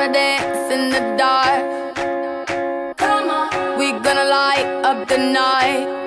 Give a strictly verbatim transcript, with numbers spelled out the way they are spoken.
gonna dance in the dark. Come on, we gonna light up the night.